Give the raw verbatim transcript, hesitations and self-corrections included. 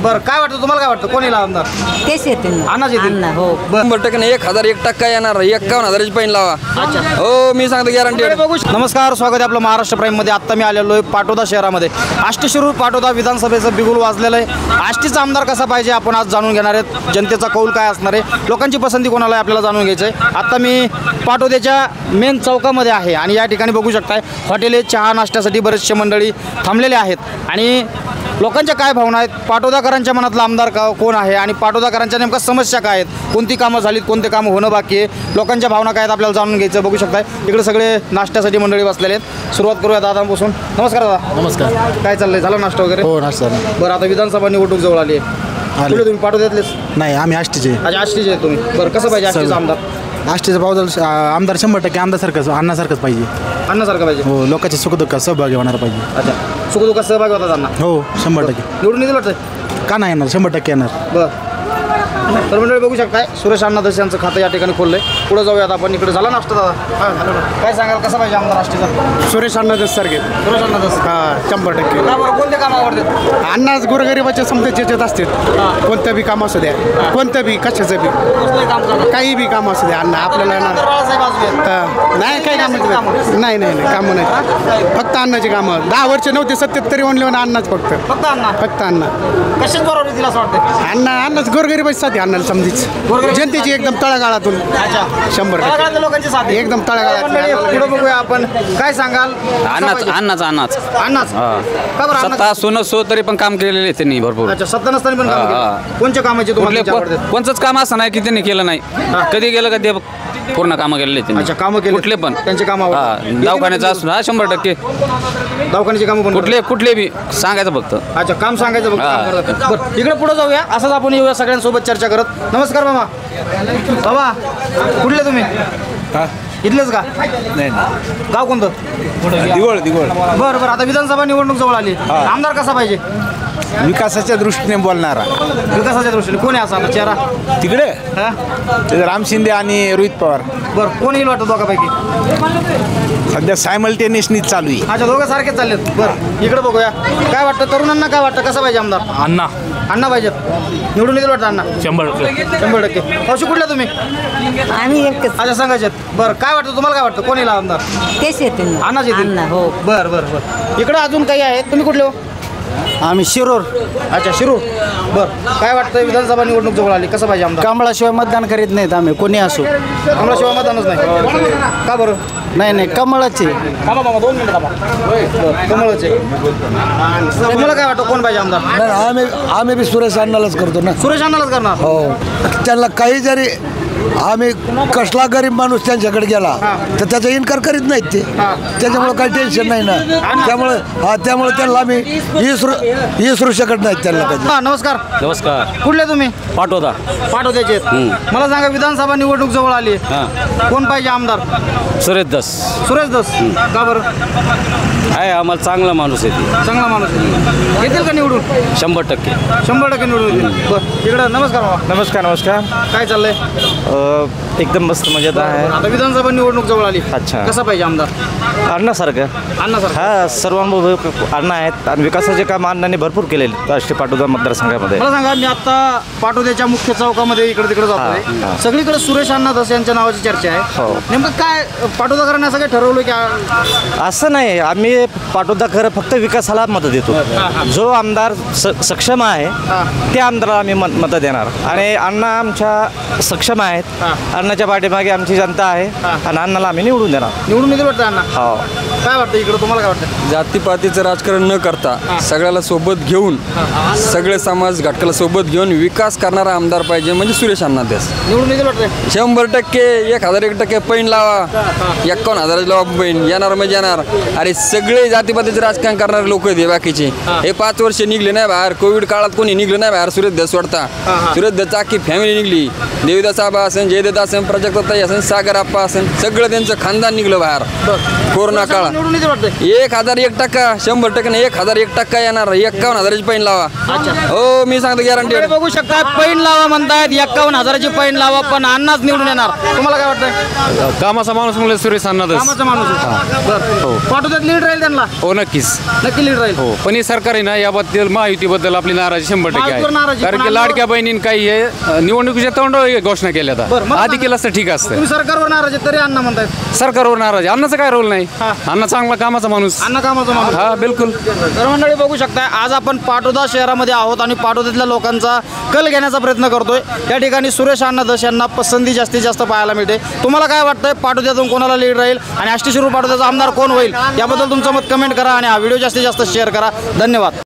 बरं काय वाटतं तुम्हाला, काय वाटतं कोणी आमदार? तेच येतील अण्णाच येतील. हो शंभर टक्के एक हजार एक टक्का येणार. एकावन्न हजाराची पैन लावा. हो मी सांगतो गॅरंटी. बघू. नमस्कार, स्वागत आहे आपलं महाराष्ट्र प्राईम मध्ये. आता मी आलेलो आहे पाटोदा शहरामध्ये. आष्टी शिरूर पाटोदा विधानसभेचं बिगुल वाजलेलं आहे. आष्टीचा आमदार कसा पाहिजे आपण आज जाणून घेणार आहेत. जनतेचा कौल काय असणार आहे, लोकांची पसंती कोणाला आहे आपल्याला जाणून घ्यायचं आहे. आता मी पाटोद्याच्या मेन चौकामध्ये आहे आणि या ठिकाणी बघू शकताय हॉटेले चहा नाश्त्यासाठी बरेचसे मंडळी थांबलेले आहेत आणि लोकांच्या काय भावना आहेत, पाटोदाकरांच्या मनातला आमदार का कोण आहे आणि पाटोदाकरांच्या नेमका समस्या काय आहेत, कोणती कामं झालीत, कोणते कामं होणं बाकी आहे, लोकांच्या भावना काय आहेत आपल्याला जाणून घ्यायचं. बघू शकताय इकडे सगळे नाश्त्यासाठी मंडळी बसलेले आहेत. सुरुवात करूया दादांपासून. नमस्कार दादा. नमस्कार. काय चाललंय, झाला नाश्ता वगैरे? हो नाश्ता. बरं, आता विधानसभा निवडणूक जवळ आली आहे. कुठे तुम्ही, पाटोद्यातलेच? नाही आम्ही आष्टीचे. अच्छा, आष्टीचे आहे तुम्ही. बरं, कसं पाहिजे आष्टीचा आमदार? आष्टीचा पावदल आमदार शंभर टक्के आमदारसारखंच अन्नासारखंच पाहिजे. अन्नासारखं पाहिजे. हो लोकांच्या सुखदुःखात सहभागी होणार पाहिजे. अच्छा, सुखदुःखात सहभागी होता त्यांना. हो शंभर टक्के. निवडून येतील वाटतं? का नाही येणार, शंभर टक्के येणार. बरं, तर मंडळी बघू शकताय सुरेश अण्णा दस यांचं खातं या ठिकाणी खोललंय. पुढे जाऊयात आपण. इकडे झाला नाश्ता दादा? काय सांगाल, कसा पाहिजे आमदार आष्टीचा? सुरेश अण्णा दस सारखे. सुरेश अण्णा दस. हा शंभर टक्के. का बरं, कोणते काम आवडतात? अन्नाच गोरगरिबाच्या समजा याच्यात असतात. कोणतं बी काम असू द्या, कोणतं बी कशाचं बी, कसलं काम करतात? काही बी काम असू द्या अण्णा आपल्याला येणार. बाळासाहेब आजबे. हा, नाही काही कामं नाही नाही नाही कामं नाही. फक्त अन्नाची कामं. दहा वर्ष नव्हते सत्याहत्तरी म्हणले म्हणून अन्नाच फक्त फक्त अण्णा. फक्त अण्णा. कशाच बरोबर येतील असं वाटतं? अण्णा अन्नाच गोरगरिबासाठी अन्नाला समजीच जनतेची एकदम तळागाळातून. अच्छा, शंभर टक्के. तळागाळातल्या लोकांची साथ आहे. एकदम तळागाळात. पुढे बघूया आपण. काय सांगाल? अन्नाच अन्नाच अन्नाच अन्नाच. का बरं अन्नाच? सत्ता सोनं सो तरी पण काम केलेले आहेत त्यांनी भरपूर. अच्छा, सत्ता नसताना पण काम हा, केलं. हा. कोणच्या कामाचे तुम्हाला कुठले आवडतात? कोणचंच काम असं नाही की त्यांनी केलं नाही. कधी गेलं का ते पूर्ण कामं केलेले आहेत अच्छा, त्यांनी. कामं केली कुठले पण त्यांचे काम हा, आवडतात. दवाखान्याचं असून हा शंभर टक्के दवाखान्याची कामं पण कुठले कुठले बी सांगायचं फक्त. अच्छा, काम सांगायचं बघ. हा. काम करतात. बरं, इकडे पुढे जाऊया. असंच आपण येऊया सगळ्यांसोबत चर्चा करत. नमस्कार बाबा. बाबा कुठले तुम्ही? इथलेच का? नाही गाव कोणतं? दिवळ दिवळ. बरं बरं, आता विधानसभा निवडणूक जवळ आली. आमदार कसा पाहिजे? विकासाच्या दृष्टीने बोलणारा. विकासाच्या दृष्टीने कोणी असा आपला चेहरा? तिकडे हा? ते राम शिंदे आणि रोहित पवार. बरं, कोण येईल वाटतं दोघांपैकी? सध्या सायमल्टेनियसनीच चालू आहे. अच्छा, दोघं सारखेच चाललेत. बरं, इकडे बघूया. काय वाटतं तरुणांना, काय वाटतं कसा पाहिजे आमदार? अण्णा अण्णा पाहिजेत. निवडून येतील वाटतं अण्णा? शंभर टक्के. शंभर टक्के. पावशी कुठल्या तुम्ही? आम्ही एकच. अच्छा, सांगायचे. बरं, काय वाटतं तुम्हाला, काय वाटतं कोण येईल आमदार? तेच येतील अण्णाच येतील. अण्णा. हो बरं बरं बरं. इकडे अजून काही आहेत. तुम्ही कुठले हो? आम्ही शिरोर. अच्छा, शिरूर. बरं, काय वाटतं विधानसभा निवडणूक जवळ आली, कसं पाहिजे आमदार? कमळाशिवाय मतदान करीत नाहीत आम्ही, कोणी असो. कमळाशिवाय मतदानच नाही. का बरं? नाही नाही कमळाचे. थांबा मामा, दोन मिनिटं थांबा. बरं, कमळच आहे. तुम्हाला काय वाटतं कोण पाहिजे आमदार? आम्ही आम्ही बी सुरेश अण्णालाच करतो ना. सुरेश अण्णालाच करणार. हो त्यांना काही जरी आम्ही कसला गरीब माणूस त्यांच्याकडे गेला तर त्याचा इन्कार करीत नाहीत ते. त्याच्यामुळे काही टेन्शन नाही ना. त्यामुळे हा त्यामुळे त्यांना आम्ही इसरू इसरू शकत नाहीत त्यांना कधी. हा, नमस्कार. नमस्कार. कुठले तुम्ही? पाठवता. पाटोद्याचे आहेत. मला सांगा, विधानसभा निवडणूक जवळ आली. कोण पाहिजे आमदार? सुरेश दस सुरेश दस. का बरं? आहे आम्हाला चांगला माणूस आहे ती. चांगला माणूस आहे. येतील का निवडून? शंभर टक्के. शंभर टक्के निवडून येतील. बरं, इकडं नमस्कार बाबा. नमस्कार नमस्कार. काय चाललंय? एकदम मस्त मजेत आहे. आता विधानसभा निवडणूक जवळ आली. अच्छा. कसा पाहिजे आमदार? अण्णासारखं. अण्णा सर. हा सर्वांबरोबर अण्णा आहेत आणि विकासाचे काम अण्णांनी भरपूर केलेले राष्ट्रीय पाटोदा मतदारसंघामध्ये. मला सांगा, मी आता पाटोद्याच्या मुख्य चौकामध्ये इकडे तिकडे जातोय. सगळीकडे सुरेश अण्णा दस यांच्या नावाची चर्चा आहे. हो. नेमकं काय पाटोदाकरांनी असं काय ठरवलं की आ- असं नाही, आम्ही पाटोदा खरं फक्त विकासाला मतं देतो. जो आमदार स सक्षम आहे त्या आमदाराला आम्ही मत मतं देणार आणि अण्णा आमच्या सक्षम आहेत. अण्णाच्या पाठीमागे आमची जनता आहे आणि अण्णाला आम्ही निवडून देणार. निवडून येतील वाटतं अण्णा? हो. काय वाटतं इकडे तुम्हाला, काय वाटतं? जातीपातीचं राजकारण न करता सगळ्याला सोबत घेऊन सगळे समाज घटकाला सोबत घेऊन विकास करणारा आमदार पाहिजे म्हणजे सुरेश अण्णा दस. निवडून येतील वाटतं? शंभर टक्के. एक हजार एक टक्के पैन लावा. एक्कावन्न हजाराची लावा पैन. येणार म्हणजे येणार. अरे सगळे जातीपातीचे राजकारण करणारे लोक आहेत बाकीचे. हे पाच वर्ष निघले नाही बाहेर. कोविड काळात कोणी निघलं नाही बाहेर. सुरेश दस वाटता. सुरेश दसचा अख्खी फॅमिली निघली. देवीदास आबा असेल, जयदत्त असेल, प्राजक्ताताई असेल, सागर आप्पा असेल, सगळं त्यांचं खानदान निघलं बाहेर कोरोना काळात. निवडून येते वाटतंय. एक हजार एक टक्का शंभर टक्के नाही, एक हजार एक टक्का येणार. एक्कावन्न हजाराची पैन लावा. हो मी सांगतो गॅरंटी. इकडे बघू शकता पैन लावा म्हणतायत, एक्कावन्न हजाराची पैन लावा, पण अण्णाच निवडून येणार. तुम्हाला काय वाटतंय? कामाचा माणूस म्हणलं सुरेश अण्णादास. कामाचा माणूस आहे. बरं. पाटोद्यात लीड राहील त्यांना. हो नक्कीच. नक्की लीड राहील. हो पण हे सरकार आहे ना याबद्दल महायुतीबद्दल आपली नाराजी शंभर टक्के महायुतीवर नाराजी. आहे. कारण पण की लाडक्या बहिणींनी काही हे अ, निवडणुकीच्या तोंडावर घोषणा केल्या बरं, आता मला आधी सांगा. केलं असतं ठीक असतं. तुम्ही सरकारवर नाराज आहे तरी अण्णा म्हणतायत. सरकारवर नाराज आहे. अण्णाचा काय रोल नाही. हा. अण्णा चांगला कामाचा माणूस. अण्णा कामाचा माणूस. हा बिलकुल. तर मंडळी बघू शकता आज आपण पाटोदा शहरामध्ये आहोत आणि पाटोद्यातल्या लोकांचा कल घेण्याचा प्रयत्न करतोय. या ठिकाणी सुरेश अण्णा धस यांना पसंती जास्तीत जास्त पाहायला मिळते. तुम्हाला काय वाटतंय पाटोद्यातून कोणाला लीड राहील आणि आष्टी शिरूर पाटोद्याचा आमदार कोण होईल याबद्दल तुमचं मत कमेंट करा आणि हा व्हिडिओ जास्तीत जास्त शेअर करा. धन्यवाद.